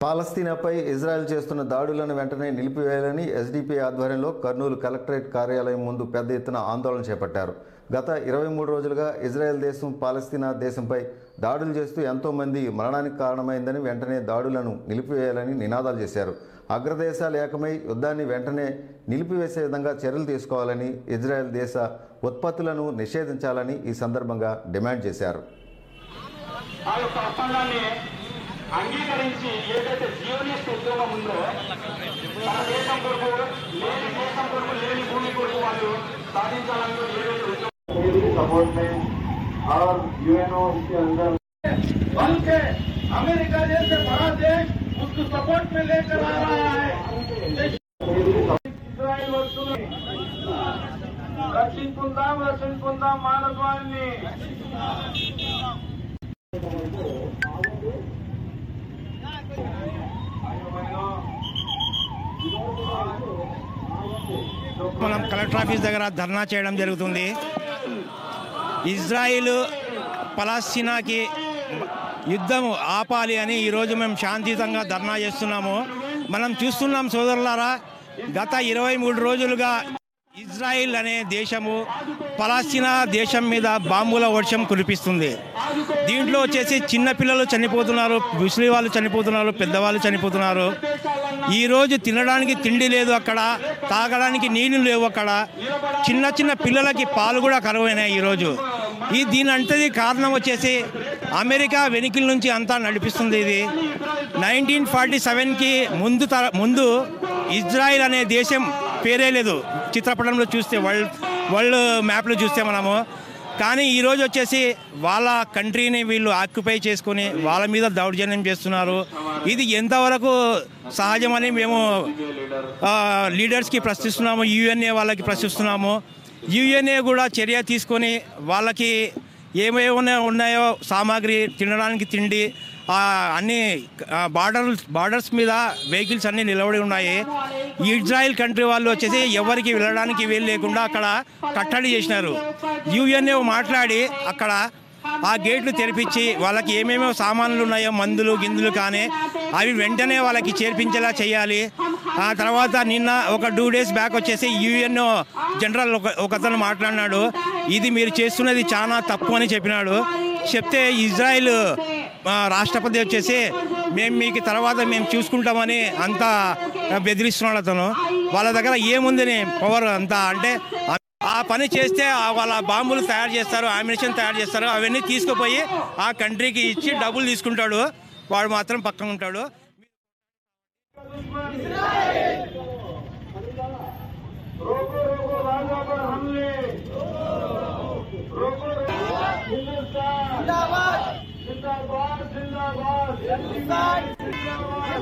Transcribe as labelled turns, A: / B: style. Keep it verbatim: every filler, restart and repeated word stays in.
A: పాలస్తీనాపై Israel చేస్తున్న దాడులను వెంటనే నిలిపివేయాలని ఎస్డిపి ఆధ్వర్యంలో కర్నూలు కలెక్టరేట్ కార్యాలయం ముందు పెద్ద ఎత్తున ఆందోళన చేపట్టారు. గత ఇరవై మూడు రోజులుగా ఇజ్రాయెల్ దేశం పాలస్తీనా దేశంపై దాడులు చేస్తూ ఎంతోమంది మరణానికి కారణమైందని వెంటనే దాడులను నిలిపివేయాలని నినాదాలు చేశారు. అగ్రదేశాలు ఏకమై యుద్ధాన్ని వెంటనే నిలిపివేసే విధంగా చర్యలు తీసుకోవాలని, ఇజ్రాయెల్ దేశ ఉత్పత్తులను నిషేధించాలని ఈ సందర్భంగా డిమాండ్ చేశారు.
B: అంగీకరించి ఏదైతే జియోనిస్ట్ ఉద్యోగం ఉందో మన దేశం కొరకు లేని దేశం కొరకు లేని భూమి కొరకు వాళ్ళు సాధించాలని ఏదైతే सपोर्ट में और यूएनओ इसके अंदर बल्कि अमेरिका जैसे बड़ा देश उसको सपोर्ट में लेकर आ रहा है. इस्राइल वस्तुలు రక్షించుకుందాం రక్షించుకుందాం మానవాన్ని.
C: మనం కలెక్టర్ ఆఫీస్ దగ్గర ధర్నా చేయడం జరుగుతుంది. ఇజ్రాయిల్ పలస్తీనాకి యుద్ధం ఆపాలి అని ఈరోజు మేము శాంతియుతంగా ధర్నా చేస్తున్నాము. మనం చూస్తున్నాం సోదరులారా, గత ఇరవై మూడు రోజులుగా ఇజ్రాయిల్ అనే దేశము పలస్తీనా దేశం మీద బాంబుల వర్షం కురిపిస్తుంది. దీంట్లో వచ్చేసి చిన్నపిల్లలు చనిపోతున్నారు, ముస్లిం వాళ్ళు చనిపోతున్నారు, పెద్దవాళ్ళు చనిపోతున్నారు. ఈరోజు తినడానికి తిండి లేదు, అక్కడ తాగడానికి నీళ్లు లేవు, అక్కడ చిన్న చిన్న పిల్లలకి పాలు కూడా కరువైనాయి ఈరోజు. ఈ దీని అంతది కారణం వచ్చేసి అమెరికా వెనుకల నుంచి అంతా నడిపిస్తుంది. ఇది నైన్టీన్ ఫార్టీ సెవెన్కి ముందు తర ముందు ఇజ్రాయిల్ అనే దేశం పేరే లేదు చిత్రపటంలో చూస్తే, వరల్డ్ వరల్డ్ మ్యాప్లో చూస్తే మనము. కానీ ఈరోజు వచ్చేసి వాళ్ళ కంట్రీని వీళ్ళు ఆక్యుపై చేసుకొని వాళ్ళ మీద దౌర్జన్యం చేస్తున్నారు. ఇది ఎంతవరకు సహజమని మేము లీడర్స్కి ప్రశ్నిస్తున్నాము, యూఎన్ఏ వాళ్ళకి ప్రశ్నిస్తున్నాము. యూఎన్ఏ కూడా చర్య తీసుకొని వాళ్ళకి ఏమేమైనా ఉన్నాయో సామాగ్రి, తినడానికి తిండి, అన్ని బార్డర్ బార్డర్స్ మీద వెహికల్స్ అన్నీ నిలబడి ఉన్నాయి. ఇజ్రాయిల్ కంట్రీ వాళ్ళు వచ్చేసి ఎవరికి వెళ్ళడానికి వీలు లేకుండా అక్కడ కట్టడి చేసినారు. యూఎన్ఏ మాట్లాడి అక్కడ ఆ గేట్లు తెరిపించి వాళ్ళకి ఏమేమో సామాన్లు ఉన్నాయో మందులు గిందులు కానీ అవి వెంటనే వాళ్ళకి చేర్పించేలా చేయాలి. ఆ తర్వాత నిన్న ఒక టూ డేస్ బ్యాక్ వచ్చేసి యూఎన్ఓ జనరల్ ఒక ఒకతను మాట్లాడినాడు, ఇది మీరు చేస్తున్నది చాలా తప్పు అని చెప్పినాడు. చెప్తే ఇజ్రాయిల్ రాష్ట్రపతి వచ్చేసి మేము మీకు తర్వాత మేము చూసుకుంటామని అంతా బెదిరిస్తున్నాడు అతను. వాళ్ళ దగ్గర ఏముందని పవర్ అంతా అంటే ఆ పని చేస్తే వాళ్ళ బాంబులు తయారు చేస్తారు, ఆమ్యునిషన్ తయారు చేస్తారు, అవన్నీ తీసుకుపోయి ఆ కంట్రీకి ఇచ్చి డబ్బులు తీసుకుంటాడు. వాడు మాత్రం పక్కన ఉంటాడు.
B: जिंदाबाद जिंदाबाद जिंदाबाद